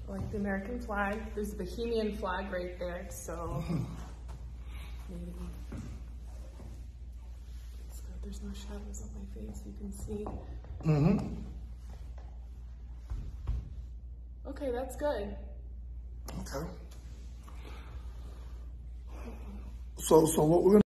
like the American flag. There's a Bohemian flag right there, so maybe. It's good. There's no shadows on my face, you can see. Okay, that's good. Okay. So what we're gonna